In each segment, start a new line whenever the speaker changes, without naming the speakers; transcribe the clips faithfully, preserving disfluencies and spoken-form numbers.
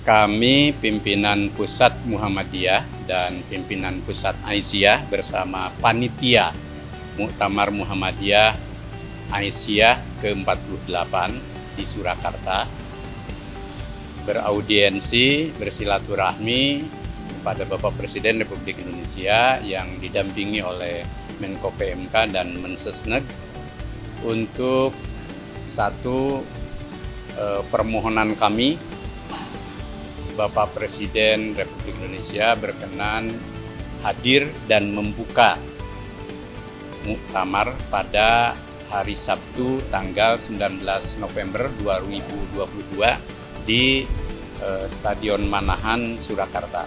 Kami pimpinan Pusat Muhammadiyah dan pimpinan Pusat Aisyah bersama panitia Muktamar Muhammadiyah Aisyah ke empat puluh delapan di Surakarta beraudiensi, bersilaturahmi kepada Bapak Presiden Republik Indonesia yang didampingi oleh Menko P M K dan Mensesnek untuk satu eh, permohonan kami. Bapak Presiden Republik Indonesia berkenan hadir dan membuka muktamar pada hari Sabtu tanggal sembilan belas November dua ribu dua puluh dua di eh, Stadion Manahan, Surakarta.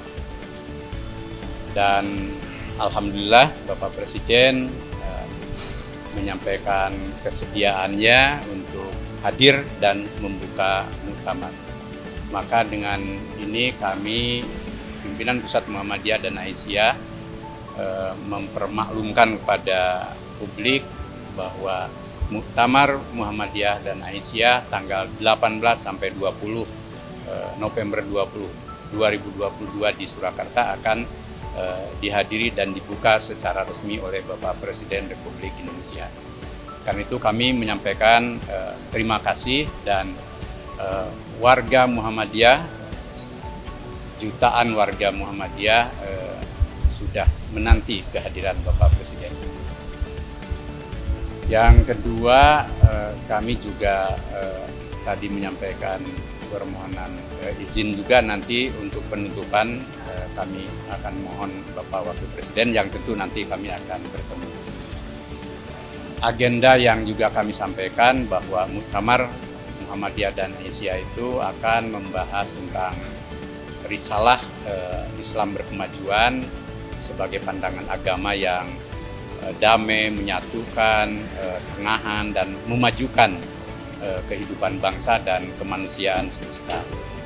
Dan alhamdulillah Bapak Presiden eh, menyampaikan kesediaannya untuk hadir dan membuka muktamar. Maka dengan ini kami pimpinan Pusat Muhammadiyah dan Aisyah eh, mempermaklumkan kepada publik bahwa Muktamar Muhammadiyah dan Aisyah tanggal delapan belas sampai dua puluh eh, November dua ribu dua puluh dua di Surakarta akan eh, dihadiri dan dibuka secara resmi oleh Bapak Presiden Republik Indonesia. Karena itu kami menyampaikan eh, terima kasih dan eh, warga Muhammadiyah, jutaan warga Muhammadiyah eh, sudah menanti kehadiran Bapak Presiden. Yang kedua, eh, kami juga eh, tadi menyampaikan permohonan eh, izin juga nanti untuk penutupan eh, kami akan mohon Bapak Wakil Presiden yang tentu nanti kami akan bertemu. Agenda yang juga kami sampaikan bahwa Muktamar Muhammadiyah dan Aisyah itu akan membahas tentang risalah eh, Islam berkemajuan sebagai pandangan agama yang eh, damai, menyatukan, eh, tengahan, dan memajukan eh, kehidupan bangsa dan kemanusiaan semesta.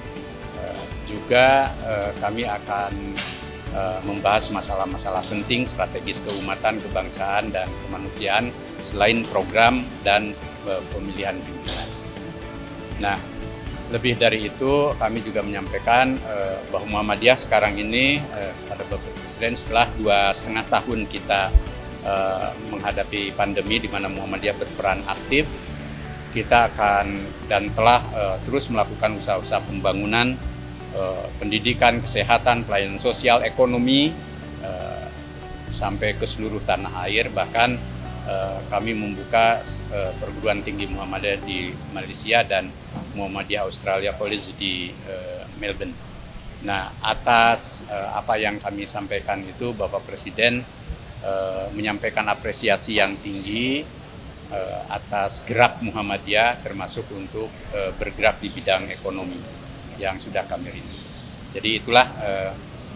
Eh, juga eh, kami akan eh, membahas masalah-masalah penting strategis keumatan, kebangsaan, dan kemanusiaan selain program dan eh, pemilihan pimpinan. Nah, lebih dari itu kami juga menyampaikan eh, bahwa Muhammadiyah sekarang ini eh, pada Bapak Presiden setelah dua setengah tahun kita eh, menghadapi pandemi di mana Muhammadiyah berperan aktif, kita akan dan telah eh, terus melakukan usaha-usaha pembangunan eh, pendidikan, kesehatan, pelayanan sosial, ekonomi eh, sampai ke seluruh tanah air. Bahkan eh, kami membuka eh, perguruan tinggi Muhammadiyah di Malaysia dan Muhammadiyah Australia College di uh, Melbourne. Nah, atas uh, apa yang kami sampaikan itu, Bapak Presiden uh, menyampaikan apresiasi yang tinggi uh, atas gerak Muhammadiyah, termasuk untuk uh, bergerak di bidang ekonomi yang sudah kami rintis. Jadi itulah uh,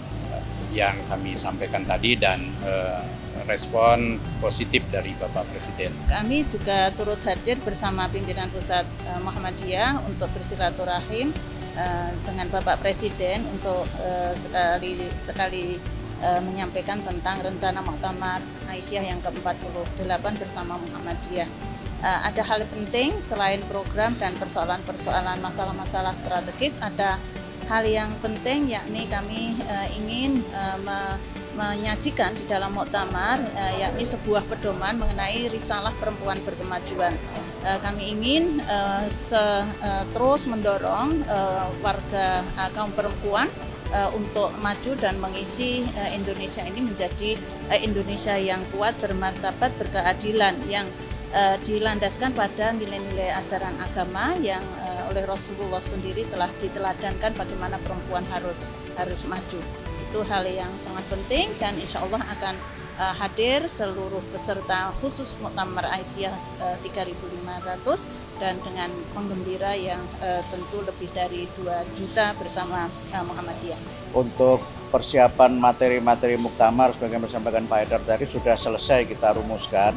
yang kami sampaikan tadi dan uh, respon positif dari Bapak Presiden.
Kami juga turut hadir bersama pimpinan Pusat uh, Muhammadiyah untuk bersilaturahim uh, dengan Bapak Presiden untuk uh, sekali sekali uh, menyampaikan tentang rencana Muktamar Aisyah yang ke empat puluh delapan bersama Muhammadiyah. Uh, ada hal penting selain program dan persoalan-persoalan masalah-masalah strategis, ada hal yang penting yakni kami uh, ingin uh, me menyajikan di dalam muktamar eh, yakni sebuah pedoman mengenai risalah perempuan berkemajuan. Eh, kami ingin eh, se, eh, terus mendorong eh, warga eh, kaum perempuan eh, untuk maju dan mengisi eh, Indonesia ini menjadi eh, Indonesia yang kuat, bermartabat, berkeadilan, yang eh, dilandaskan pada nilai-nilai ajaran agama yang eh, oleh Rasulullah sendiri telah diteladankan bagaimana perempuan harus harus maju. Itu hal yang sangat penting dan insya Allah akan uh, hadir seluruh peserta khusus Muktamar Aisyah uh, tiga ribu lima ratus dan dengan penggembira yang uh, tentu lebih dari dua juta bersama uh, Muhammadiyah.
Untuk persiapan materi-materi Muktamar sebagai yang disampaikan Pak Haidar tadi sudah selesai kita rumuskan,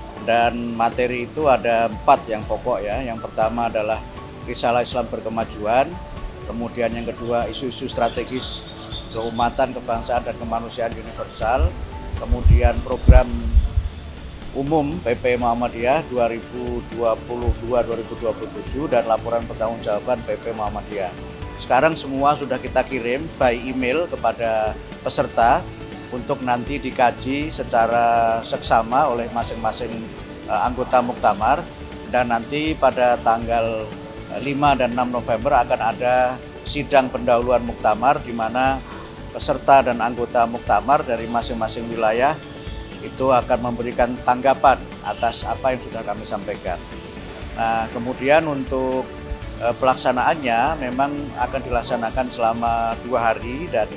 dan materi itu ada empat yang pokok ya. Yang pertama adalah risalah Islam berkemajuan, kemudian yang kedua isu-isu strategis keumatan, kebangsaan, dan kemanusiaan universal, kemudian program umum P P Muhammadiyah dua ribu dua puluh dua sampai dua ribu dua puluh tujuh dan laporan pertanggungjawaban P P Muhammadiyah. Sekarang semua sudah kita kirim by email kepada peserta untuk nanti dikaji secara seksama oleh masing-masing anggota muktamar, dan nanti pada tanggal lima dan enam November akan ada sidang pendahuluan muktamar di mana peserta dan anggota muktamar dari masing-masing wilayah itu akan memberikan tanggapan atas apa yang sudah kami sampaikan. Nah, kemudian untuk e, pelaksanaannya memang akan dilaksanakan selama dua hari, dan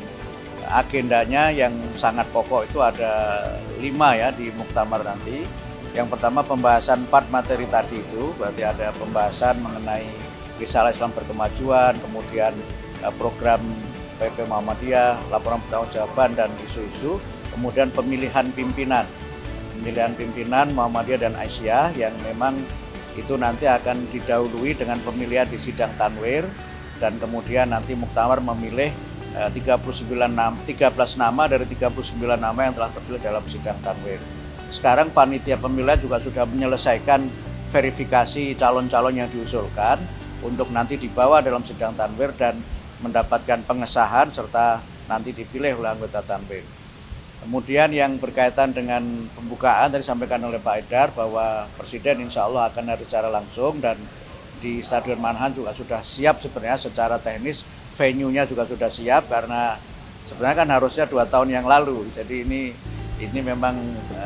agendanya yang sangat pokok itu ada lima ya di muktamar nanti. Yang pertama pembahasan empat materi tadi itu, berarti ada pembahasan mengenai risalah Islam berkemajuan, kemudian e, program P P Muhammadiyah, laporan pertanggungjawaban dan isu-isu, kemudian pemilihan pimpinan, pemilihan pimpinan Muhammadiyah dan Aisyah yang memang itu nanti akan didahului dengan pemilihan di sidang tanwir, dan kemudian nanti muktamar memilih tiga puluh sembilan nama, tiga belas nama dari tiga puluh sembilan nama yang telah terpilih dalam sidang tanwir. Sekarang panitia pemilihan juga sudah menyelesaikan verifikasi calon-calon yang diusulkan untuk nanti dibawa dalam sidang tanwir dan mendapatkan pengesahan serta nanti dipilih oleh anggota tanwir. Kemudian yang berkaitan dengan pembukaan tadi disampaikan oleh Pak Haidar bahwa Presiden insya Allah akan hadir secara langsung, dan di Stadion Manahan juga sudah siap sebenarnya secara teknis, venue-nya juga sudah siap karena sebenarnya kan harusnya dua tahun yang lalu. Jadi ini ini memang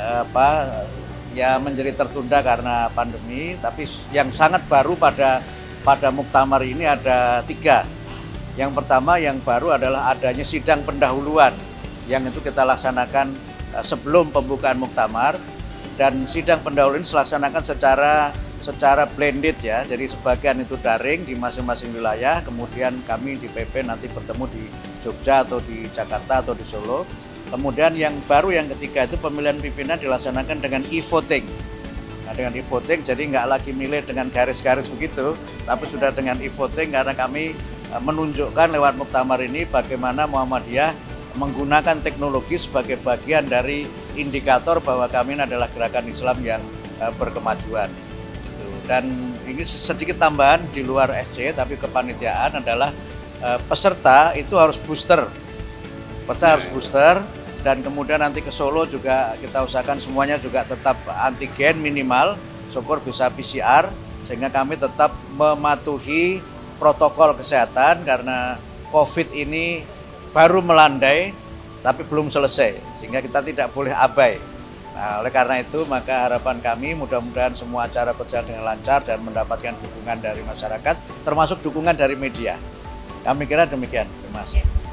apa ya menjadi tertunda karena pandemi, tapi yang sangat baru pada pada muktamar ini ada tiga. Yang pertama yang baru adalah adanya sidang pendahuluan yang itu kita laksanakan sebelum pembukaan muktamar, dan sidang pendahuluan ini dilaksanakan secara secara blended ya, jadi sebagian itu daring di masing-masing wilayah, kemudian kami di P P nanti bertemu di Jogja atau di Jakarta atau di Solo. Kemudian yang baru yang ketiga itu pemilihan pimpinan dilaksanakan dengan e-voting. Nah, dengan e-voting jadi nggak lagi milih dengan garis-garis begitu, tapi sudah dengan e-voting karena kami menunjukkan lewat muktamar ini bagaimana Muhammadiyah menggunakan teknologi sebagai bagian dari indikator bahwa kami adalah gerakan Islam yang uh, berkemajuan. Dan ini sedikit tambahan di luar S C, tapi kepanitiaan adalah uh, peserta itu harus booster. Peserta harus booster, dan kemudian nanti ke Solo juga kita usahakan semuanya juga tetap antigen minimal, syukur bisa P C R, sehingga kami tetap mematuhi protokol kesehatan karena COVID ini baru melandai tapi belum selesai, sehingga kita tidak boleh abai. Nah, oleh karena itu maka harapan kami mudah-mudahan semua acara berjalan dengan lancar dan mendapatkan dukungan dari masyarakat, termasuk dukungan dari media. Kami kira demikian. Terima kasih.